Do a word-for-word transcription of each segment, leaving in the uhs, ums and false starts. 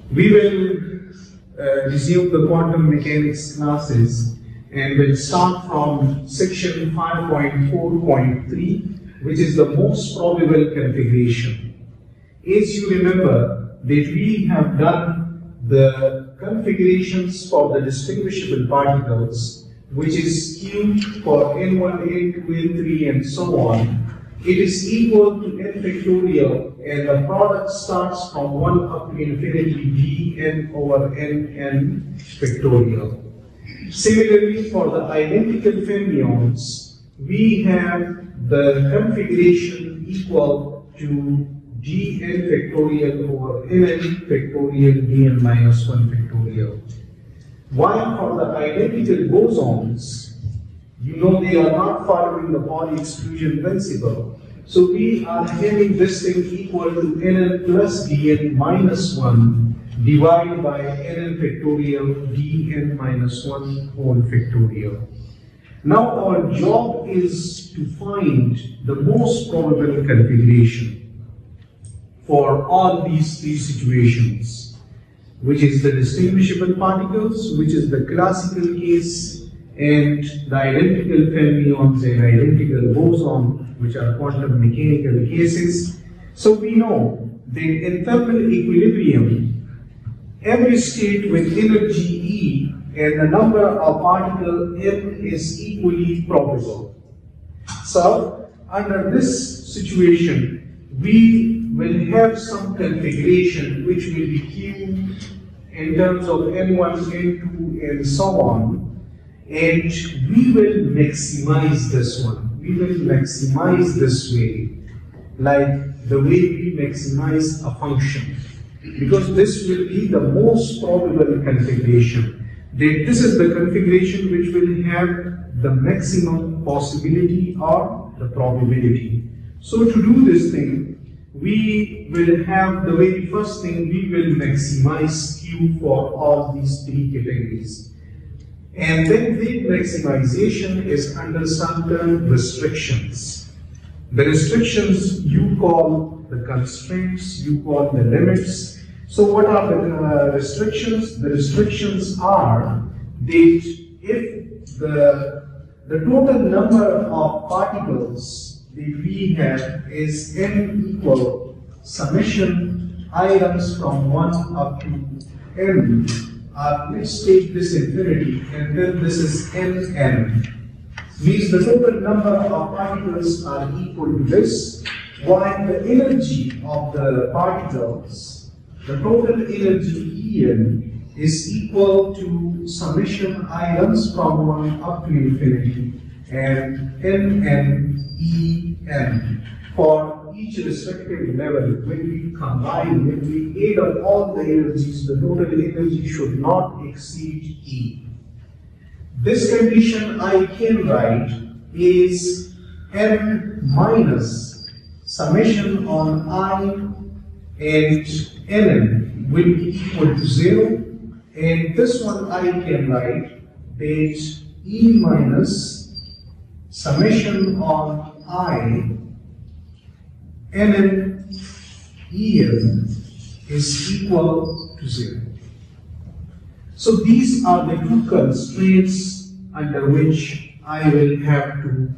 We will uh, resume the quantum mechanics classes and we'll start from section five point four point three, which is the most probable configuration. As you remember that we have done the configurations for the distinguishable particles, which is Q for N one, N two, N three and so on. It is equal to n factorial and the product starts from one up to infinity Dn over Nn factorial. Similarly, for the identical fermions, we have the configuration equal to Dn factorial over Nn factorial Dn minus one factorial. While for the identical bosons, you know they are not following the Pauli exclusion principle. So we are having this thing equal to Nn plus Dn minus one divided by Nn factorial Dn minus one whole factorial. Now our job is to find the most probable configuration for all these three situations, which is the distinguishable particles, which is the classical case, and the identical fermions and identical boson, which are quantum mechanical cases. So we know that in thermal equilibrium, every state with energy E and the number of particles M is equally probable. So under this situation, we will have some configuration which will be Q in terms of N one, N two and so on. And we will maximize this one. We will maximize this way, like the way we maximize a function. Because this will be the most probable configuration. That this is the configuration which will have the maximum possibility or the probability. So to do this thing, we will have the very first thing, we will maximize Q for all these three categories. And then the maximization is under certain restrictions. The restrictions you call the constraints, you call the limits. So what are the uh, restrictions? The restrictions are that if the, the total number of particles that we have is n equal summation items from one up to n. Uh, let's take this infinity and then this is Nn. Means the total number of particles are equal to this, while the energy of the particles, the total energy En is equal to summation items from one up to infinity and Nn En. For each respective level, when we combine, when we add up all the energies, the total energy should not exceed E. This condition I can write is N minus summation on I and Nn will be equal to zero, and this one I can write that E minus summation on I Nn En is equal to zero. So these are the two constraints under which I will have to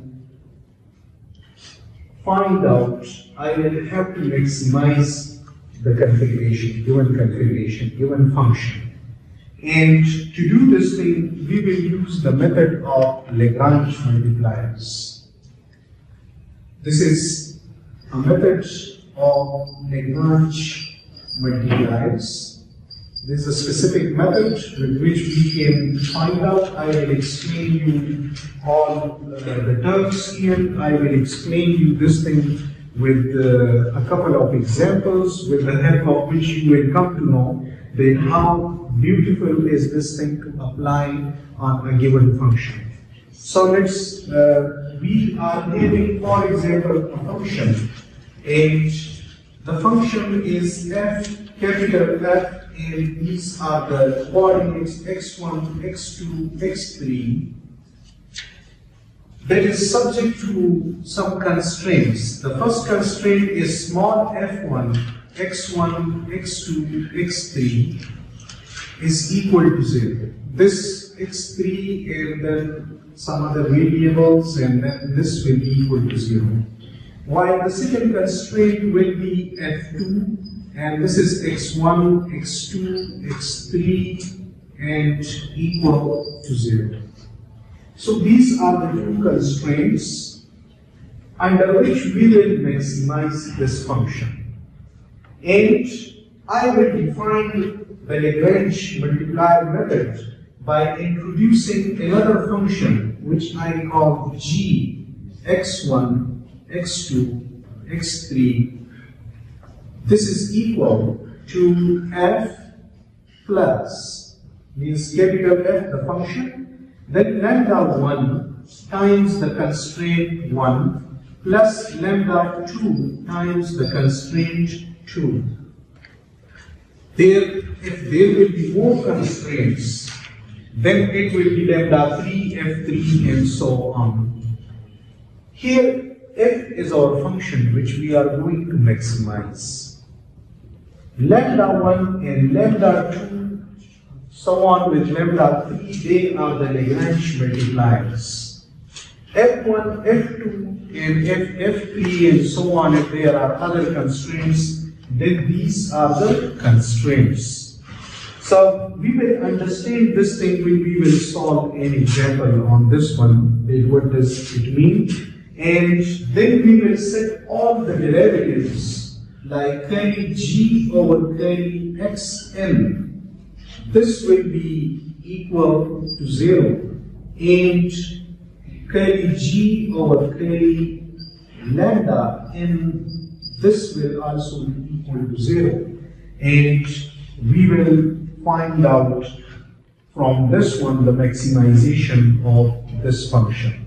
find out, I will have to maximize the configuration, given configuration, given function. And to do this thing, we will use the method of Lagrange multipliers. This is a method of Lagrange multipliers. This is a specific method with which we can find out. I will explain you all uh, the terms here. I will explain you this thing with uh, a couple of examples, with the help of which you will come to know that how beautiful is this thing to apply on a given function. So let's, uh, we are having, for example, a function, and the function is f, capital F, and these are the coordinates x one, x two, x three, that is subject to some constraints. The first constraint is small f one x one, x two, x three is equal to zero. This x three and then some other variables, and then this will be equal to zero. While the second constraint will be f two, and this is x one, x two, x three, and equal to zero. So these are the two constraints under which we will maximize this function. And I will define the Lagrange multiplier method by introducing another function which I call g x one, x two, x three. This is equal to f plus, means capital F, the function, then lambda one times the constraint one plus lambda two times the constraint two. There, if there will be more constraints, then it will be lambda three, f three, and so on. Here, f is our function which we are going to maximize. Lambda one and lambda two, so on with lambda three, they are the Lagrange multipliers. f one, f two, and f, f three, and so on, if there are other constraints, then these are the constraints. So we will understand this thing when we will solve an example on this one, what does it mean, and then we will set all the derivatives like curly g over curly xn. This will be equal to zero, and curly g over curly lambda n, this will also be equal to zero, and we will find out from this one the maximization of this function.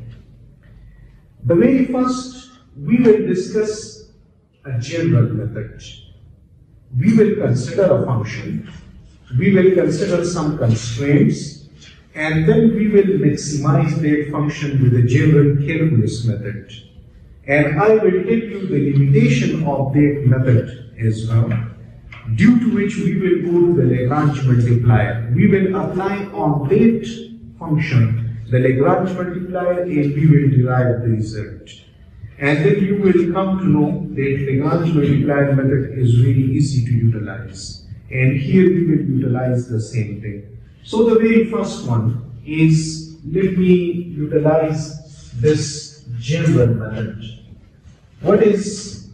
The very first, we will discuss a general method. We will consider a function, we will consider some constraints, and then we will maximize that function with a general calculus method. And I will tell you the limitation of that method as well, due to which we will go to the Lagrange multiplier. We will apply on that function the Lagrange multiplier, and we will derive the result. And then you will come to know that Lagrange multiplier method is really easy to utilize. And here we will utilize the same thing. So the very first one is, let me utilize this general method. What is,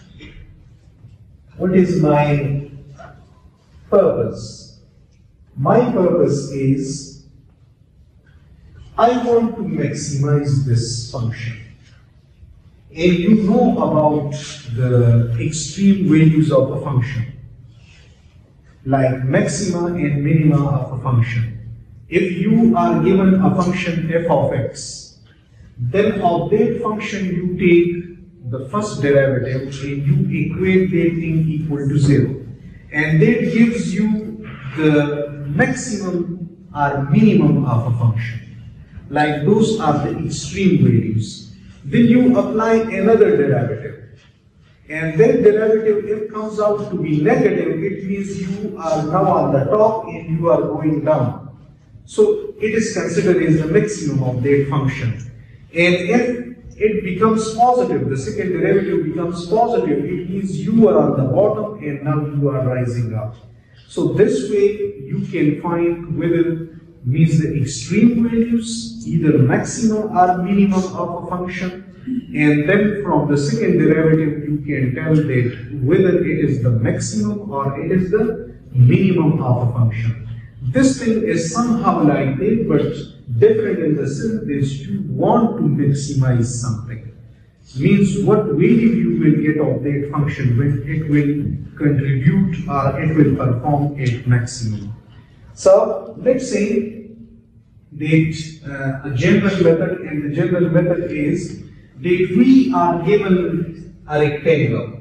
what is my purpose? My purpose is, I want to maximize this function. And you know about the extreme values of a function, like maxima and minima of a function. If you are given a function f of x, then of that function you take the first derivative and you equate that thing equal to zero. And that gives you the maximum or minimum of a function. Like those are the extreme values. Then you apply another derivative. And that derivative, if it comes out to be negative, it means you are now on the top and you are going down. So it is considered as the maximum of that function. And if it becomes positive, the second derivative becomes positive, it means you are on the bottom and now you are rising up. So this way you can find whether means the extreme values, either maximum or minimum of a function, and then from the second derivative you can tell that whether it is the maximum or it is the minimum of a function. This thing is somehow like that, but different in the sense that you want to maximize something. Means what value you will get of that function when it will contribute or it will perform at maximum. So let's say that uh, a general method, and the general method is that we are given a rectangle,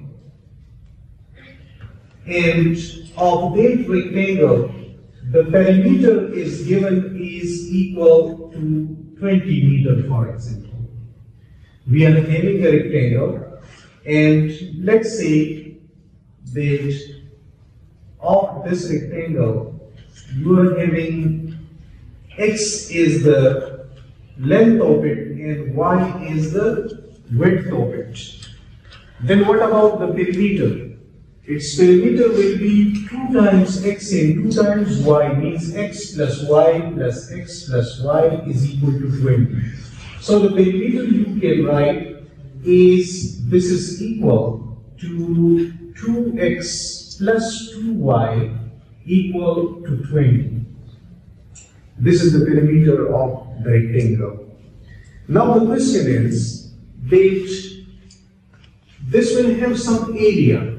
and of that rectangle the perimeter is given is equal to twenty meters, for example. We are having a rectangle, and let's say that of this rectangle, you are having x is the length of it and y is the width of it. Then what about the perimeter? Its perimeter will be two times x and two times y, means x plus y plus x plus y is equal to twenty. So the perimeter you can write is, this is equal to two x plus two y equal to twenty. This is the perimeter of the rectangle. Now the question is that this will have some area,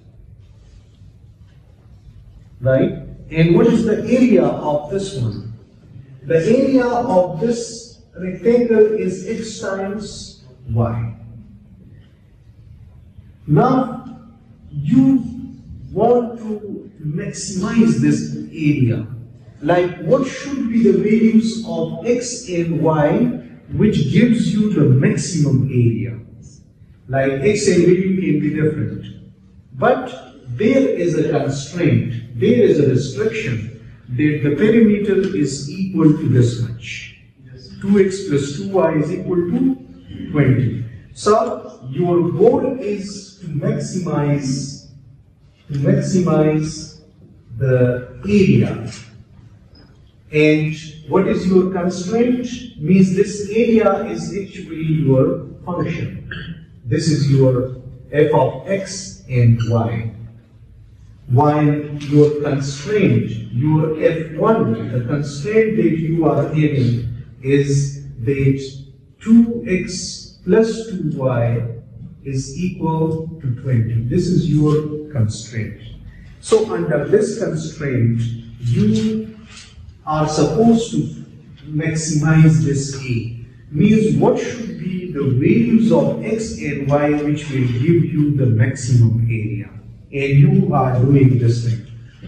right? And what is the area of this one? The area of this rectangle is x times y. Now you want to maximize this area. Like, what should be the values of x and y which gives you the maximum area? Like, x and value can be different, but there is a constraint, there is a restriction that the perimeter is equal to this much. two x plus two y is equal to twenty. So your goal is to maximize, to maximize the area. And what is your constraint? Means this area is actually your function. This is your f of x and y. While your constraint, your f one, the constraint that you are having is that two x plus two y is equal to twenty. This is your constraint. So under this constraint, you are supposed to maximize this a. Means what should be the values of x and y which will give you the maximum area. And you are doing this thing.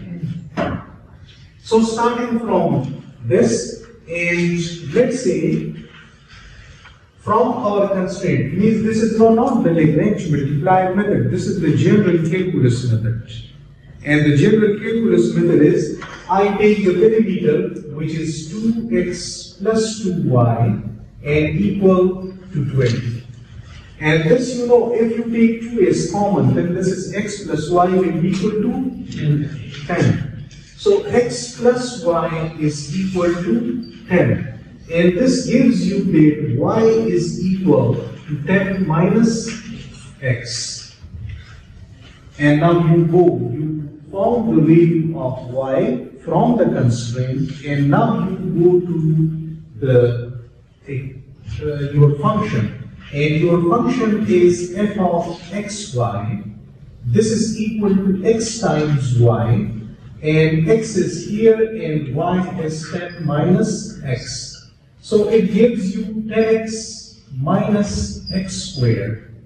So starting from this, and let's say from our constraint, means this is no, not the Lagrange multiplier method, this is the general calculus method. And the general calculus method is, I take the perimeter which is two x plus two y and equal to twenty. And this, you know, if you take two as common, then this is x plus y will be equal to ten. So x plus y is equal to ten. And this gives you that y is equal to ten minus x. And now you go, you found the value of y from the constraint, and now you go to the uh, your function. And your function is f of xy. This is equal to x times y, and x is here and y is ten minus x. So it gives you ten x minus x squared.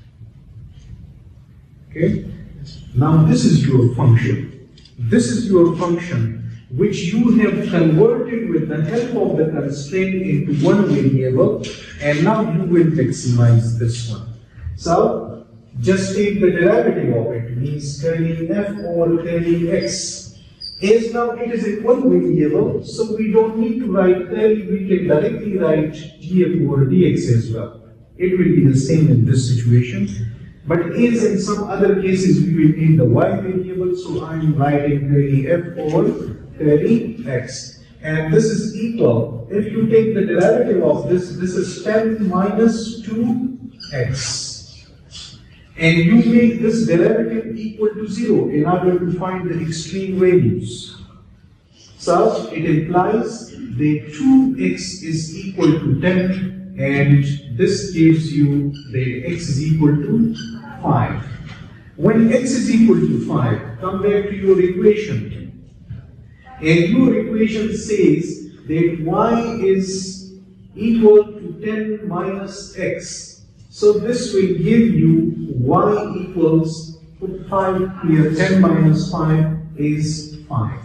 Okay? Now this is your function. This is your function which you have converted with the help of the constraint into one variable, and now you will maximize this one. So just take the derivative of it, means curly f over curly x. As now it is in one variable, so we don't need to write curly, we can directly write df over dx as well. It will be the same in this situation. But as in some other cases, we will need the y variable, so I am writing curly f over curly x. And this is equal, if you take the derivative of this, this is ten minus two x. And you make this derivative equal to zero in order to find the extreme values. So it implies that two x is equal to ten, and this gives you that x is equal to five. When x is equal to five, come back to your equation. And your equation says that y is equal to ten minus x. So this will give you y equals, put five here, ten minus five is five.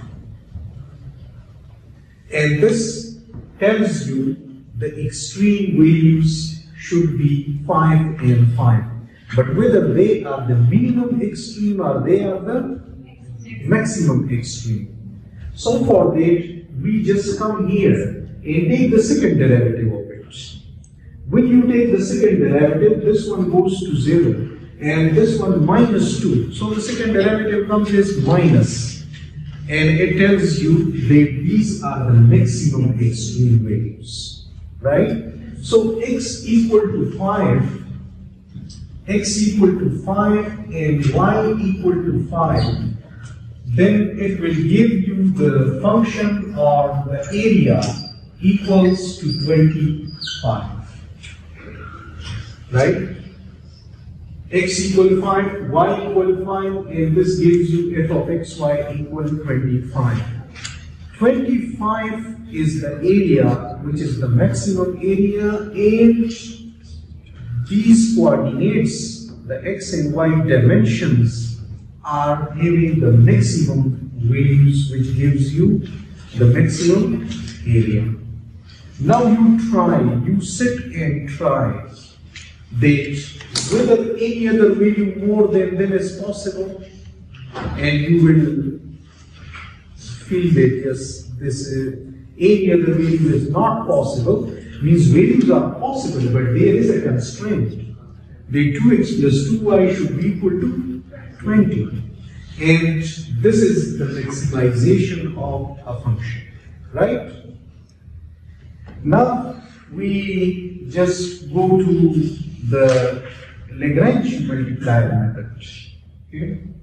And this tells you the extreme values should be five and five. but whether they are the minimum extreme or they are the maximum extreme. So for that, we just come here and take the second derivative of it. When you take the second derivative, this one goes to zero and this one minus two. So the second derivative comes as minus, and it tells you that these are the maximum extreme values, right? So x equal to five, x equal to five and y equal to five, then it will give you the function or the area equals to twenty-five, right? X equal to five, y equal to five, and this gives you f of xy equal to twenty-five. twenty-five is the area, which is the maximum area, and these coordinates, the x and y dimensions, are having the maximum values, which gives you the maximum area. Now you try, you sit and try that whether any other value more than them is possible, and you will feel that yes, this uh, any other value is not possible, means values are possible, but there is a constraint. The two x plus two y should be equal to twenty. And this is the maximization of a function, right? Now we just go to the Lagrange multiplier method. Okay?